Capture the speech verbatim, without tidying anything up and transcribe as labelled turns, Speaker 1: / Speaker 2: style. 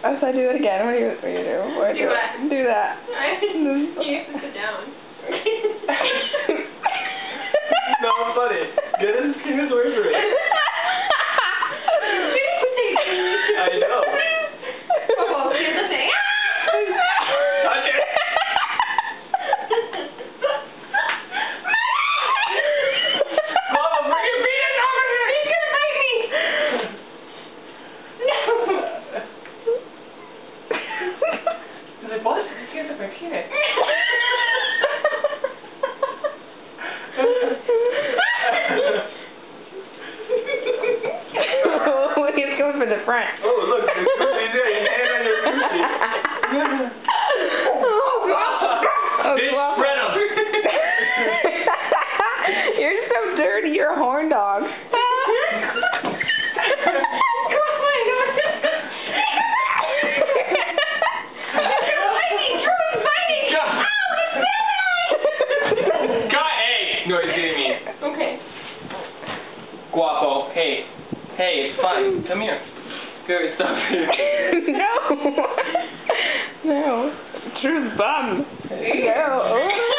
Speaker 1: I said do it again. What do you, what do you do? What do,
Speaker 2: do what?
Speaker 1: Do that.
Speaker 2: You have to sit down.
Speaker 3: No, it's funny. Get his fingers away from it. I know.
Speaker 2: Oh, here's the thing.
Speaker 3: Touch it. Mama, bring your penis over here.
Speaker 2: He's gonna bite me. No.
Speaker 3: He's like, what? This guy's like my penis.
Speaker 1: He's going for the front.
Speaker 3: Oh, look, there's Goofy there. His hand on your Goofy.
Speaker 1: Oh,
Speaker 3: Bitch,
Speaker 1: well.
Speaker 3: spread him.
Speaker 1: You're so dirty. You're a horn dog.
Speaker 3: No, he's getting me.
Speaker 2: Okay.
Speaker 3: Guapo, hey. Hey, it's fine. Come here. Good, stop it.
Speaker 1: No. No. True bum.
Speaker 3: Hey.
Speaker 1: No.